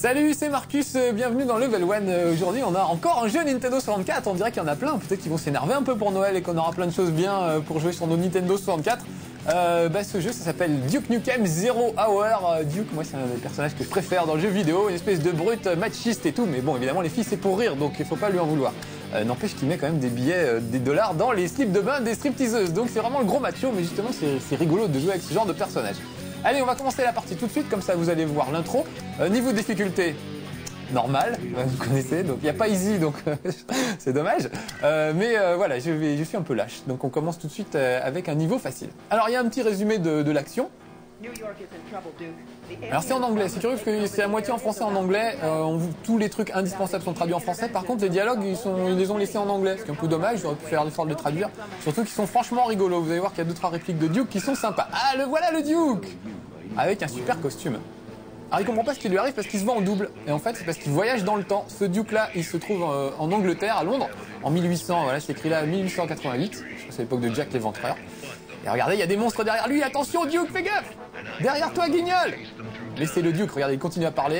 Salut, c'est Marcus, bienvenue dans Level 1. Aujourd'hui, on a encore un jeu Nintendo 64. On dirait qu'il y en a plein. Peut-être qu'ils vont s'énerver un peu pour Noël et qu'on aura plein de choses bien pour jouer sur nos Nintendo 64. Ce jeu, ça s'appelle Duke Nukem Zero Hour. Duke, moi, c'est un des personnages que je préfère dans le jeu vidéo. Une espèce de brute machiste et tout. Mais bon, évidemment, les filles, c'est pour rire, donc il faut pas lui en vouloir. N'empêche qu'il met quand même des billets, des dollars dans les slips de bain des stripteaseuses. Donc c'est vraiment le gros macho, mais justement, c'est rigolo de jouer avec ce genre de personnage. Allez, on va commencer la partie tout de suite, comme ça vous allez voir l'intro. Niveau difficulté, normal, vous connaissez, donc il n'y a pas easy, donc c'est dommage. Voilà, je suis un peu lâche, donc on commence tout de suite avec un niveau facile. Alors il y a un petit résumé de l'action. Alors c'est en anglais, c'est curieux parce que c'est à moitié en français en anglais, tous les trucs indispensables sont traduits en français, par contre les dialogues ils les ont laissés en anglais, ce qui est un peu dommage, j'aurais pu faire l'effort de les traduire, surtout qu'ils sont franchement rigolos, vous allez voir qu'il y a 2-3 répliques de Duke qui sont sympas. Ah voilà le Duke avec un super costume. Alors il comprend pas ce qui lui arrive parce qu'il se voit en double, et en fait c'est parce qu'il voyage dans le temps. Ce Duke là il se trouve en Angleterre, à Londres, en 1800, voilà c'est écrit là 1888, je crois que c'est l'époque de Jack l'Éventreur. Et regardez, il y a des monstres derrière lui, attention Duke, fais gaffe! Derrière toi, Guignol! Laissez le Duke, regardez, il continue à parler.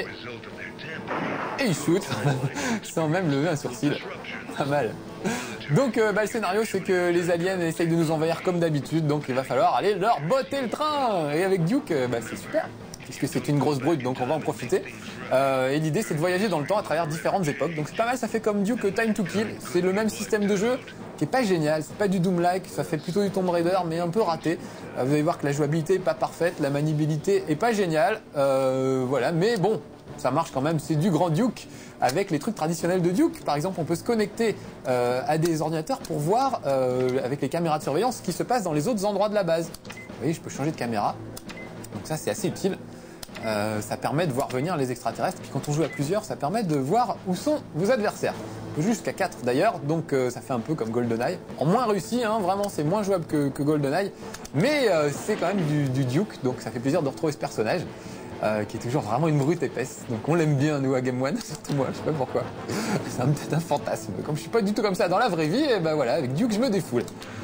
Et il shoot, sans même lever un sourcil. Pas mal. Donc le scénario, c'est que les aliens essayent de nous envahir comme d'habitude, donc il va falloir aller leur botter le train! Et avec Duke, c'est super, puisque c'est une grosse brute, donc on va en profiter. Et l'idée, c'est de voyager dans le temps à travers différentes époques. Donc c'est pas mal, ça fait comme Duke Time to Kill. C'est le même système de jeu qui est pas génial, c'est pas du Doom-like, ça fait plutôt du Tomb Raider, mais un peu raté. Vous allez voir que la jouabilité est pas parfaite, la maniabilité est pas géniale, voilà, mais bon, ça marche quand même, c'est du grand Duke, avec les trucs traditionnels de Duke. Par exemple, on peut se connecter à des ordinateurs pour voir, avec les caméras de surveillance, ce qui se passe dans les autres endroits de la base. Vous voyez, je peux changer de caméra, donc ça c'est assez utile. Ça permet de voir venir les extraterrestres, puis quand on joue à plusieurs, ça permet de voir où sont vos adversaires. On peut jusqu'à 4 d'ailleurs, donc ça fait un peu comme GoldenEye. En moins réussi, hein, vraiment, c'est moins jouable que GoldenEye, mais c'est quand même du Duke, donc ça fait plaisir de retrouver ce personnage, qui est toujours vraiment une brute épaisse. Donc on l'aime bien, nous, à Game One, surtout moi, je sais pas pourquoi. C'est peut-être un fantasme. Comme je suis pas du tout comme ça dans la vraie vie, et voilà, avec Duke, je me défoule.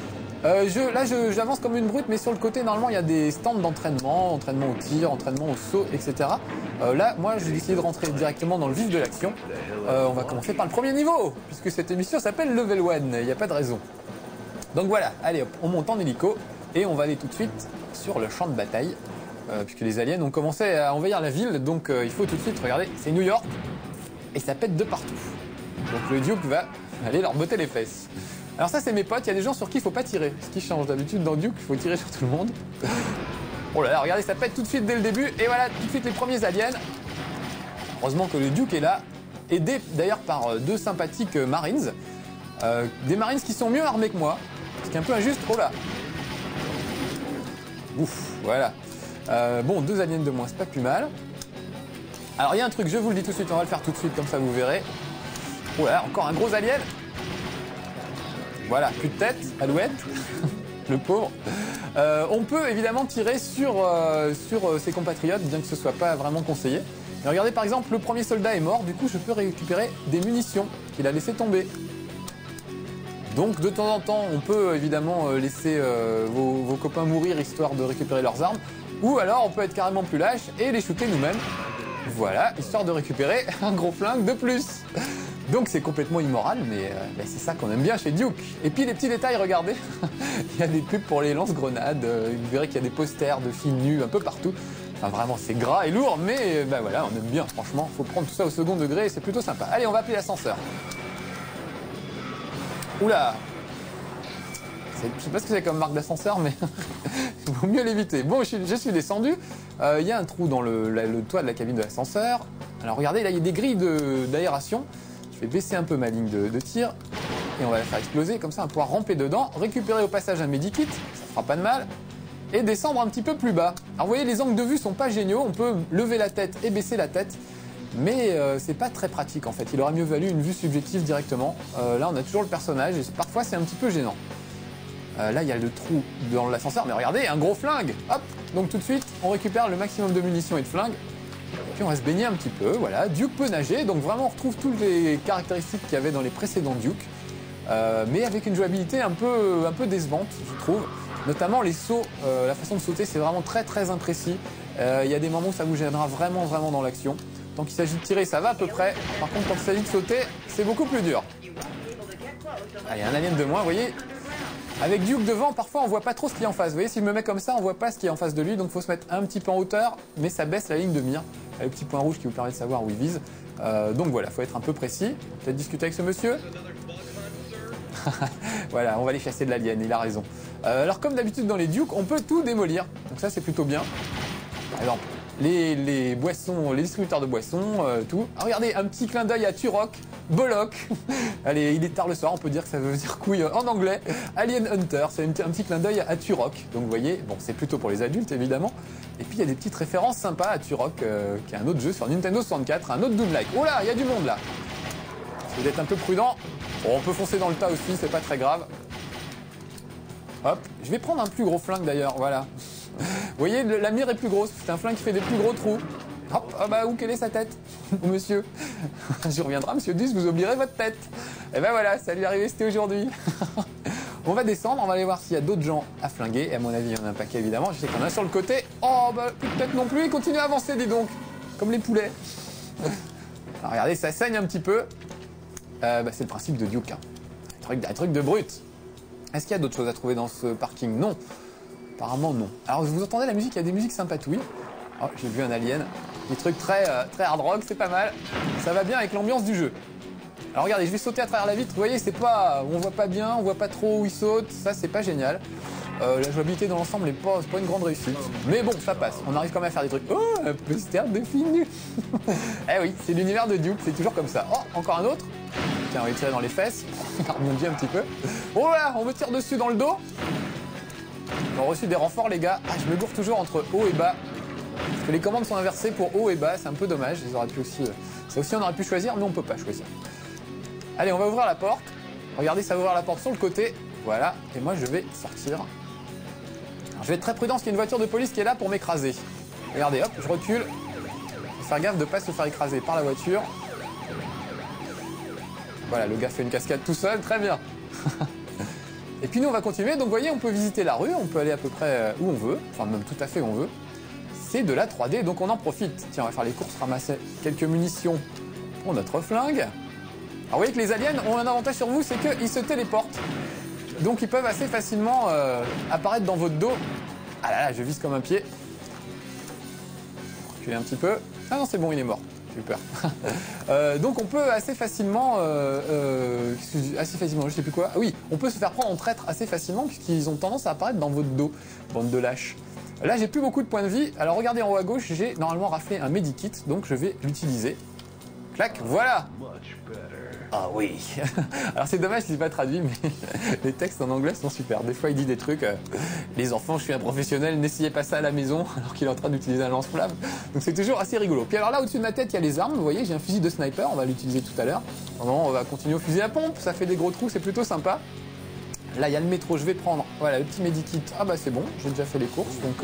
J'avance comme une brute, mais sur le côté, normalement, il y a des stands d'entraînement, entraînement au tir, entraînement au saut, etc. Là, moi, j'ai décidé de rentrer directement dans le vif de l'action. On va commencer par le premier niveau, puisque cette émission s'appelle Level 1, il n'y a pas de raison. Donc voilà, allez hop, on monte en hélico, et on va aller tout de suite sur le champ de bataille, puisque les aliens ont commencé à envahir la ville, donc il faut tout de suite, regardez, c'est New York, et ça pète de partout. Donc le Duke va aller leur botter les fesses. Alors ça c'est mes potes, il y a des gens sur qui il faut pas tirer. Ce qui change d'habitude dans Duke, il faut tirer sur tout le monde. Oh là là, regardez, ça pète tout de suite dès le début. Et voilà, tout de suite les premiers aliens. Heureusement que le Duke est là, aidé d'ailleurs par 2 sympathiques Marines. Des Marines qui sont mieux armés que moi, ce qui est un peu injuste. Oh là. Ouf, voilà. Bon, 2 aliens de moins, c'est pas plus mal. Alors il y a un truc, je vous le dis tout de suite, on va le faire tout de suite, comme ça vous verrez. Oh là là, encore un gros alien. Voilà, plus de tête, Alouette, le pauvre. On peut évidemment tirer sur ses compatriotes, bien que ce soit pas vraiment conseillé. Mais regardez, par exemple, le premier soldat est mort, du coup je peux récupérer des munitions qu'il a laissé tomber. Donc de temps en temps, on peut évidemment laisser vos copains mourir histoire de récupérer leurs armes. Ou alors on peut être carrément plus lâche et les shooter nous-mêmes. Voilà, histoire de récupérer un gros flingue de plus. Donc c'est complètement immoral, mais c'est ça qu'on aime bien chez Duke. Et puis les petits détails, regardez, il y a des pubs pour les lance-grenades, vous verrez qu'il y a des posters de filles nues un peu partout. Enfin vraiment c'est gras et lourd, mais voilà, on aime bien, franchement, faut prendre tout ça au second degré et c'est plutôt sympa. Allez, on va appeler l'ascenseur. Oula, je sais pas ce que c'est comme marque d'ascenseur, mais il vaut mieux l'éviter. Bon, je suis descendu, il y a un trou dans le toit de la cabine de l'ascenseur. Alors regardez, là il y a des grilles d'aération. Je vais baisser un peu ma ligne de tir et on va la faire exploser, comme ça on va pouvoir ramper dedans, récupérer au passage un medikit, ça fera pas de mal, et descendre un petit peu plus bas. Alors vous voyez, les angles de vue sont pas géniaux, on peut lever la tête et baisser la tête, mais c'est pas très pratique en fait, il aurait mieux valu une vue subjective directement. Là on a toujours le personnage et parfois c'est un petit peu gênant. Là il y a le trou dans l'ascenseur, mais regardez, un gros flingue, hop. Donc tout de suite on récupère le maximum de munitions et de flingues. Puis on va se baigner un petit peu, voilà. Duke peut nager, donc vraiment on retrouve toutes les caractéristiques qu'il y avait dans les précédents Duke, mais avec une jouabilité un peu décevante, je trouve. Notamment les sauts, la façon de sauter, c'est vraiment très très imprécis. Il y a des moments où ça vous gênera vraiment dans l'action. Tant qu'il s'agit de tirer, ça va à peu près. Par contre, quand il s'agit de sauter, c'est beaucoup plus dur. Allez, un alien de moins, vous voyez. Avec Duke devant, parfois on voit pas trop ce qu'il y a en face. Vous voyez, si je me mets comme ça, on voit pas ce qu'il y a en face de lui. Donc il faut se mettre un petit peu en hauteur, mais ça baisse la ligne de mire. Le petit point rouge qui vous permet de savoir où il vise. Donc voilà, faut être un peu précis. Peut-être discuter avec ce monsieur. Voilà, on va aller chasser de l'alien, il a raison. Alors comme d'habitude dans les Duke, on peut tout démolir. Donc ça c'est plutôt bien. Par exemple, les boissons, les distributeurs de boissons, tout. Ah, regardez, un petit clin d'œil à Turok, Bollock. Allez, il est tard le soir, on peut dire que ça veut dire couille en anglais. Alien Hunter, c'est un petit clin d'œil à Turok. Donc vous voyez, bon, c'est plutôt pour les adultes évidemment. Et puis il y a des petites références sympas à Turok, qui est un autre jeu sur Nintendo 64, un autre Doom-like. Oh là, il y a du monde là. Si vous êtes un peu prudent, bon, on peut foncer dans le tas aussi, c'est pas très grave. Hop, je vais prendre un plus gros flingue d'ailleurs, voilà. Vous voyez, la mire est plus grosse, c'est un flingue qui fait des plus gros trous. Hop, ah bah où quelle est sa tête, oh, monsieur. Je reviendrai, monsieur Duss, vous oublierez votre tête. Et ben voilà, ça lui est arrivé, c'était aujourd'hui. On va descendre, on va aller voir s'il y a d'autres gens à flinguer. Et à mon avis, il y en a un paquet évidemment. Je sais qu'il y en a sur le côté. Oh bah plus de tête non plus, il continue à avancer, dis donc. Comme les poulets. Alors regardez, ça saigne un petit peu. Bah, c'est le principe de Duke. Hein. Un truc de brut. Est-ce qu'il y a d'autres choses à trouver dans ce parking? Non. Apparemment non. Alors vous entendez la musique, il y a des musiques sympatouilles. Oh, j'ai vu un alien. Des trucs très hard rock, c'est pas mal. Ça va bien avec l'ambiance du jeu. Alors regardez, je vais sauter à travers la vitre. Vous voyez, c'est pas, on voit pas bien, on voit pas trop où il saute. Ça, c'est pas génial. La jouabilité dans l'ensemble n'est pas une grande réussite. Mais bon, ça passe. On arrive quand même à faire des trucs. Oh, un poster de film. Eh oui, c'est l'univers de Duke, c'est toujours comme ça. Oh, encore un autre. Tiens, on va tirer dans les fesses. Harmonie un petit peu. Oh là, on me tire dessus dans le dos. On a reçu des renforts, les gars. Ah, je me gourre toujours entre haut et bas. Parce que les commandes sont inversées pour haut et bas, c'est un peu dommage. Ils auraient pu aussi, ça aussi, on aurait pu choisir, mais on peut pas choisir. Allez, on va ouvrir la porte. Regardez, ça va ouvrir la porte sur le côté. Voilà, et moi je vais sortir. Alors, je vais être très prudent parce qu'il y a une voiture de police qui est là pour m'écraser. Regardez, hop, je recule. Faut faire gaffe de ne pas se faire écraser par la voiture. Voilà, le gars fait une cascade tout seul, très bien. Et puis nous, on va continuer. Donc, vous voyez, on peut visiter la rue, on peut aller à peu près où on veut, enfin même tout à fait où on veut. C'est de la 3D, donc on en profite. Tiens, on va faire les courses, ramasser quelques munitions pour notre flingue. Alors, vous voyez que les aliens ont un avantage sur vous, c'est qu'ils se téléportent. Donc, ils peuvent assez facilement apparaître dans votre dos. Ah là là, je vise comme un pied. Reculer un petit peu. Ah non, c'est bon, il est mort. J'ai eu peur. Donc on peut assez facilement, je sais plus quoi. Ah oui, on peut se faire prendre en traître assez facilement puisqu'ils ont tendance à apparaître dans votre dos, bande de lâches. Là, j'ai plus beaucoup de points de vie. Alors regardez en haut à gauche, j'ai normalement raflé un medikit, donc je vais l'utiliser. Clac, voilà. Ah oui. Alors c'est dommage, je l'ai pas traduit, mais les textes en anglais sont super. Des fois, il dit des trucs. Les enfants, je suis un professionnel, n'essayez pas ça à la maison, alors qu'il est en train d'utiliser un lance-flamme. Donc c'est toujours assez rigolo. Puis alors là, au-dessus de ma tête, il y a les armes. Vous voyez, j'ai un fusil de sniper. On va l'utiliser tout à l'heure. On va continuer au fusil à pompe. Ça fait des gros trous, c'est plutôt sympa. Là, il y a le métro. Je vais prendre, voilà, le petit medikit. Ah bah c'est bon, j'ai déjà fait les courses, donc.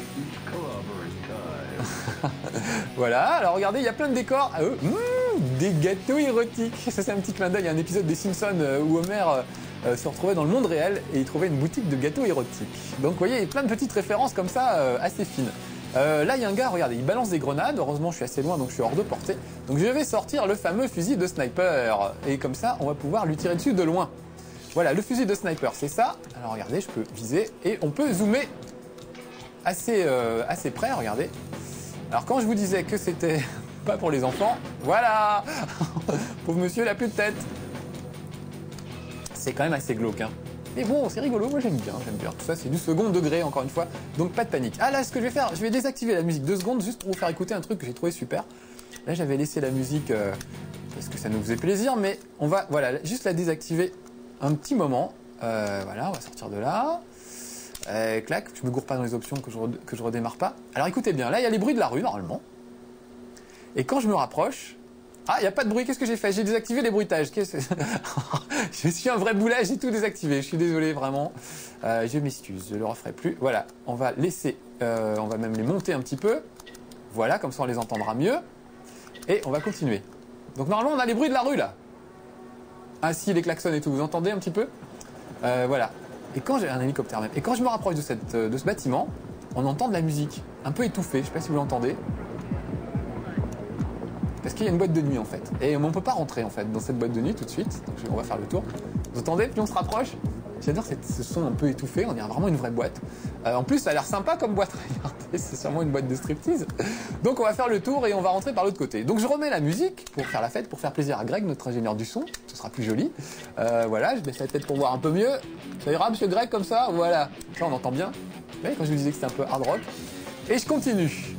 Voilà. Alors regardez, il y a plein de décors. Ah, des gâteaux érotiques. Ça, c'est un petit clin d'œil. Il y a un épisode des Simpsons où Homer se retrouvait dans le monde réel et il trouvait une boutique de gâteaux érotiques. Donc, vous voyez, il y a plein de petites références comme ça, assez fines. Là, il y a un gars, regardez, il balance des grenades. Heureusement, je suis assez loin, donc je suis hors de portée. Donc, je vais sortir le fameux fusil de sniper. Et comme ça, on va pouvoir lui tirer dessus de loin. Voilà, le fusil de sniper, c'est ça. Alors, regardez, je peux viser et on peut zoomer assez près, regardez. Alors, quand je vous disais que c'était pas pour les enfants, voilà. Pauvre monsieur, il a plus de tête. C'est quand même assez glauque, hein. Mais bon, c'est rigolo, moi j'aime bien. Tout ça, c'est du second degré, encore une fois. Donc pas de panique. Ah là, ce que je vais faire, je vais désactiver la musique 2 secondes, juste pour vous faire écouter un truc que j'ai trouvé super. Là, j'avais laissé la musique parce que ça nous faisait plaisir, mais on va, voilà, juste la désactiver un petit moment. Voilà, on va sortir de là. Clac, je me gourre pas dans les options que je redémarre pas. Alors écoutez bien, là, il y a les bruits de la rue, normalement. Et quand je me rapproche... Ah, il n'y a pas de bruit, qu'est-ce que j'ai fait? J'ai désactivé les bruitages. Je suis un vrai boulet, j'ai tout désactivé. Je suis désolé, vraiment. Je m'excuse, je ne le referai plus. Voilà, on va laisser... on va même les monter un petit peu. Voilà, comme ça on les entendra mieux. Et on va continuer. Donc normalement, on a les bruits de la rue, là. Ah si, les klaxons et tout, vous entendez un petit peu? Voilà. Et quand j'ai un hélicoptère même. Et quand je me rapproche de ce bâtiment, on entend de la musique. Un peu étouffée, je ne sais pas si vous l'entendez. parce qu'il y a une boîte de nuit en fait. Et on peut pas rentrer en fait dans cette boîte de nuit tout de suite. Donc on va faire le tour. Vous entendez? Plus on se rapproche. J'adore ce son un peu étouffé, on dirait vraiment une vraie boîte. En plus, ça a l'air sympa comme boîte, regardez, c'est sûrement une boîte de striptease. Donc on va faire le tour et on va rentrer par l'autre côté. Donc je remets la musique pour faire la fête, pour faire plaisir à Greg, notre ingénieur du son, ce sera plus joli. Voilà, je baisse la tête pour voir un peu mieux. Ça ira, monsieur Greg, comme ça? Voilà, ça on entend bien. Vous voyez, quand je vous disais que c'était un peu hard rock. Et je continue.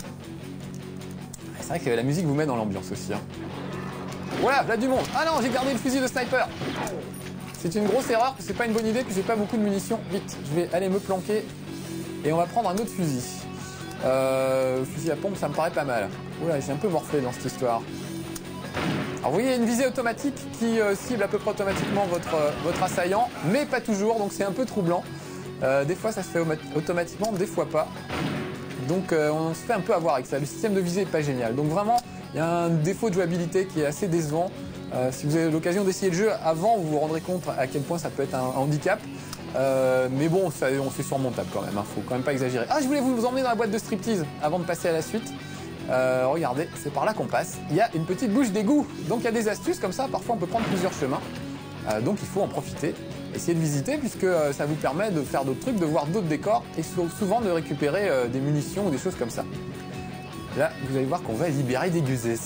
C'est vrai que la musique vous met dans l'ambiance aussi. Hein. Voilà, là du monde. Ah non, j'ai gardé le fusil de sniper. C'est une grosse erreur, c'est pas une bonne idée, puis j'ai pas beaucoup de munitions. Vite, je vais aller me planquer et on va prendre un autre fusil. Fusil à pompe, ça me paraît pas mal. Oula, j'ai un peu morflé dans cette histoire. Alors vous voyez, il y a une visée automatique qui cible à peu près automatiquement votre assaillant, mais pas toujours, donc c'est un peu troublant. Des fois ça se fait automatiquement, des fois pas. Donc on se fait un peu avoir avec ça. Le système de visée est pas génial. Donc vraiment, il y a un défaut de jouabilité qui est assez décevant. Si vous avez l'occasion d'essayer le jeu avant, vous vous rendrez compte à quel point ça peut être un handicap. Mais bon, c'est surmontable quand même, hein. Faut quand même pas exagérer. Ah, je voulais vous emmener dans la boîte de striptease avant de passer à la suite. Regardez, c'est par là qu'on passe. Il y a une petite bouche d'égout. Donc il y a des astuces comme ça, parfois on peut prendre plusieurs chemins. Donc il faut en profiter, essayer de visiter puisque ça vous permet de faire d'autres trucs, de voir d'autres décors et souvent de récupérer des munitions ou des choses comme ça. Là, vous allez voir qu'on va libérer des guzes.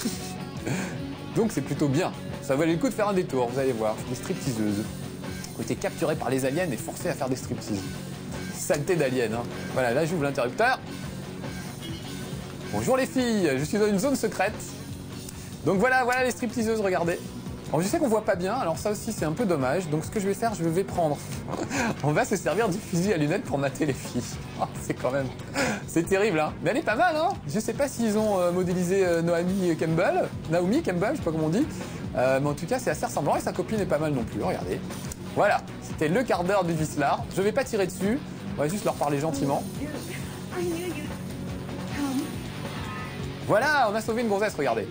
Donc c'est plutôt bien. Ça valait le coup de faire un détour, vous allez voir. Des stripteaseuses. Ont été capturées par les aliens et forcées à faire des striptease. Saleté d'aliens, hein. Voilà, là j'ouvre l'interrupteur. Bonjour les filles, je suis dans une zone secrète. Donc voilà les stripteaseuses, regardez. Alors je sais qu'on voit pas bien, alors ça aussi c'est un peu dommage. Donc ce que je vais faire, je vais prendre. On va se servir du fusil à lunettes pour mater les filles. Oh, c'est quand même... C'est terrible, hein. Mais elle est pas mal, hein. Je sais pas s'ils ont modélisé Naomi Campbell, je sais pas comment on dit. Mais en tout cas c'est assez ressemblant et sa copine est pas mal non plus, regardez. Voilà, c'était le quart d'heure du Vislar. Je vais pas tirer dessus, on va juste leur parler gentiment. Voilà, on a sauvé une gonzesse, regardez.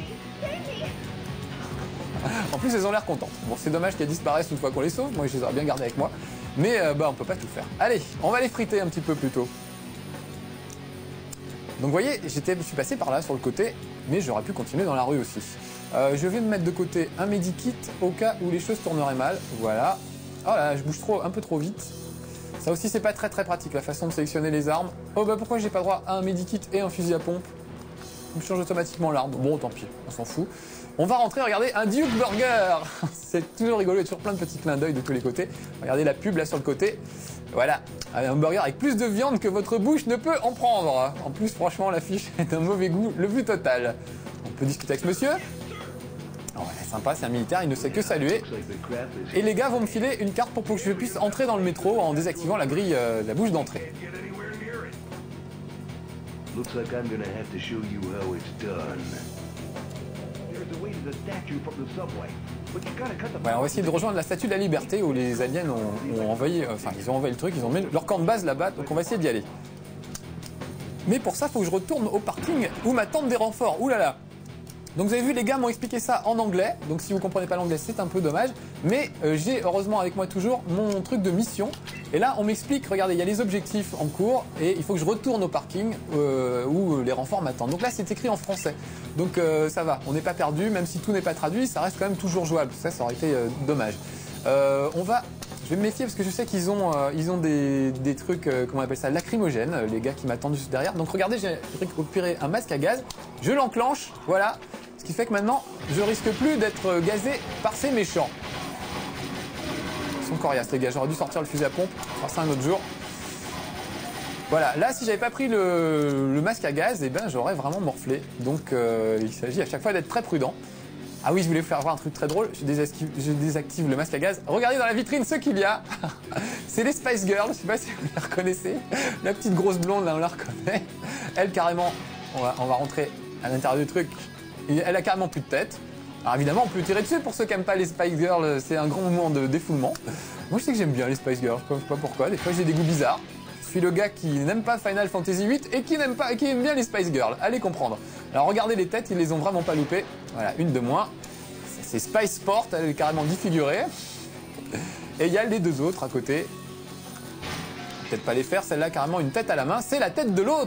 En plus, elles ont l'air contentes. Bon, c'est dommage qu'elles disparaissent une fois qu'on les sauve. Moi, je les aurais bien gardées avec moi. Mais on peut pas tout faire. Allez, on va les friter un petit peu plus tôt. Donc, vous voyez, je suis passé par là, sur le côté. Mais j'aurais pu continuer dans la rue aussi. Je vais me mettre de côté un medikit au cas où les choses tourneraient mal. Voilà. Oh là, je bouge un peu trop vite. Ça aussi, c'est pas très pratique, la façon de sélectionner les armes. Oh, bah pourquoi j'ai pas droit à un medikit et un fusil à pompe? On change automatiquement l'arme. Bon, tant pis, on s'en fout. On va rentrer, regardez, un Duke Burger. C'est toujours rigolo, il y a toujours plein de petits clins d'œil de tous les côtés. Regardez la pub là sur le côté. Voilà, un burger avec plus de viande que votre bouche ne peut en prendre. En plus, franchement, l'affiche est d'un mauvais goût le plus total. On peut discuter avec ce monsieur. Oh, ouais, sympa, c'est un militaire, il ne sait que saluer. Et les gars vont me filer une carte pour que je puisse entrer dans le métro en désactivant la grille, la bouche d'entrée. Voilà, on va essayer de rejoindre la Statue de la Liberté où les aliens ont envahi, ils ont envahi le truc, ils ont mis leur camp de base là-bas, donc on va essayer d'y aller. Mais pour ça, il faut que je retourne au parking où m'attendent des renforts. Ouh là là. Donc vous avez vu, les gars m'ont expliqué ça en anglais, donc si vous comprenez pas l'anglais, c'est un peu dommage. Mais j'ai heureusement avec moi toujours mon truc de mission. Et là, on m'explique, regardez, il y a les objectifs en cours et il faut que je retourne au parking où les renforts m'attendent. Donc là, c'est écrit en français. Donc ça va, on n'est pas perdu, même si tout n'est pas traduit, ça reste quand même toujours jouable. Ça aurait été dommage. Je vais me méfier parce que je sais qu'ils ont, des trucs, comment on appelle ça, lacrymogènes, les gars qui m'attendent juste derrière. Donc regardez, j'ai récupéré un masque à gaz, je l'enclenche, voilà. Ce qui fait que maintenant, je risque plus d'être gazé par ces méchants. Ils sont coriaces les gars, j'aurais dû sortir le fusil à pompe, faire ça un autre jour. Voilà, là si j'avais pas pris le masque à gaz, eh ben j'aurais vraiment morflé. Donc il s'agit à chaque fois d'être très prudent. Ah oui, je voulais vous faire voir un truc très drôle, je désactive le masque à gaz. Regardez dans la vitrine ce qu'il y a. C'est les Spice Girls, je sais pas si vous les reconnaissez. La petite grosse blonde là, on la reconnaît. Elle carrément, on va rentrer à l'intérieur du truc. Elle a carrément plus de tête. Alors évidemment, on peut tirer dessus pour ceux qui n'aiment pas les Spice Girls, c'est un grand moment de défoulement. Moi, je sais que j'aime bien les Spice Girls, je sais pas pourquoi. Des fois, j'ai des goûts bizarres. Je suis le gars qui n'aime pas Final Fantasy VIII et qui aime bien les Spice Girls. Allez comprendre. Alors regardez les têtes, ils les ont vraiment pas loupées. Voilà, une de moins. C'est Spice Sport, elle est carrément défigurée. Et il y a les deux autres à côté. Peut-être pas les faire, celle-là carrément une tête à la main. C'est la tête de l'autre.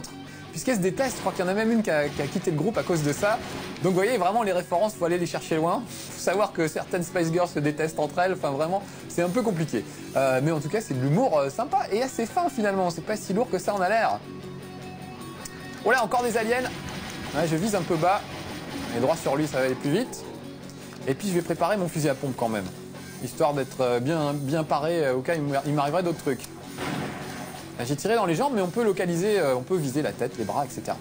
puisqu'elles se détestent. Je crois qu'il y en a même une qui a quitté le groupe à cause de ça. Donc vous voyez, vraiment les références, faut aller les chercher loin. Faut savoir que certaines Spice Girls se détestent entre elles. Enfin vraiment, c'est un peu compliqué. Mais en tout cas, c'est de l'humour sympa et assez fin finalement. C'est pas si lourd que ça en a l'air. Voilà, encore des aliens. Ouais, je vise un peu bas. Et droit sur lui, ça va aller plus vite. Et puis je vais préparer mon fusil à pompe quand même, histoire d'être bien paré au cas où il m'arriverait d'autres trucs. J'ai tiré dans les jambes, mais on peut localiser, on peut viser la tête, les bras, etc.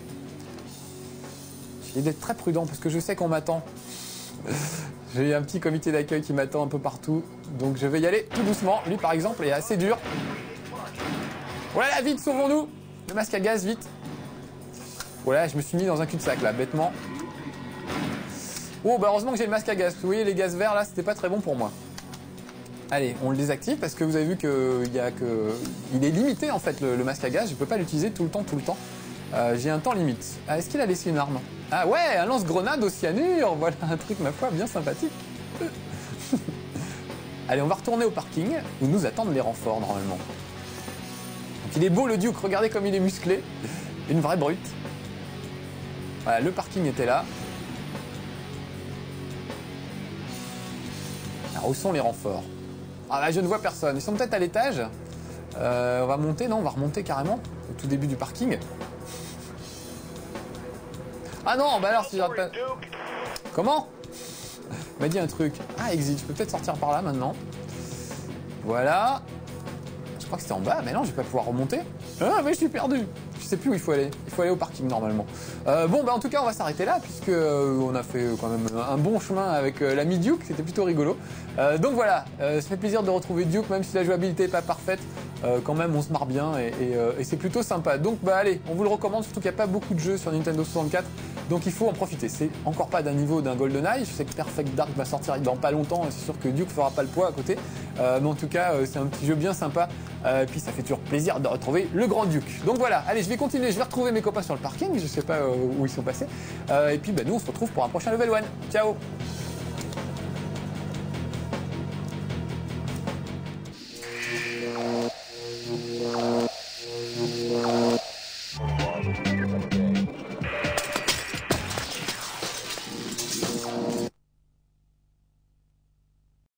J'ai d'être très prudent parce que je sais qu'on m'attend. J'ai un petit comité d'accueil qui m'attend un peu partout, donc je vais y aller tout doucement. Lui par exemple est assez dur. Voilà, vite, sauvons-nous. Le masque à gaz, vite. Voilà, je me suis mis dans un cul-de-sac là, bêtement. Oh, bah heureusement que j'ai le masque à gaz. Vous voyez, les gaz verts là, c'était pas très bon pour moi. Allez, on le désactive parce que vous avez vu qu'il est limité en fait le masque à gaz. Je peux pas l'utiliser tout le temps. J'ai un temps limite. Ah, est-ce qu'il a laissé une arme? Ah ouais, un lance-grenade au cyanure. Voilà un truc ma foi bien sympathique. Allez, on va retourner au parking où nous attendent les renforts normalement. Donc il est beau le Duke. Regardez comme il est musclé. Une vraie brute. Voilà, le parking était là. Alors, où sont les renforts? Ah là, je ne vois personne. Ils sont peut-être à l'étage. On va monter, non? On va remonter carrément au tout début du parking. Ah non, bah alors si j'arrête pas... Comment? Il m'a dit un truc. Ah, exit. Je peux peut-être sortir par là maintenant. Voilà. Je crois que c'était en bas. Mais non, je vais pas pouvoir remonter. Ah, mais je suis perdu. Je sais plus où il faut aller. Il faut aller au parking normalement. Bon, bah en tout cas, on va s'arrêter là puisque on a fait quand même un bon chemin avec l'ami Duke. C'était plutôt rigolo. Donc voilà, ça fait plaisir de retrouver Duke, même si la jouabilité n'est pas parfaite. Quand même, on se marre bien et c'est plutôt sympa. Donc bah allez, on vous le recommande, surtout qu'il n'y a pas beaucoup de jeux sur Nintendo 64. Donc il faut en profiter. C'est encore pas d'un niveau d'un GoldenEye. Je sais que Perfect Dark va sortir dans pas longtemps et c'est sûr que Duke fera pas le poids à côté. Mais en tout cas, c'est un petit jeu bien sympa. Et puis ça fait toujours plaisir de retrouver le grand Duke. Donc voilà, allez, je vais continuer. Je vais retrouver mes copains sur le parking. Je sais pas où ils sont passés. Et puis bah, nous, on se retrouve pour un prochain Level 1. Ciao!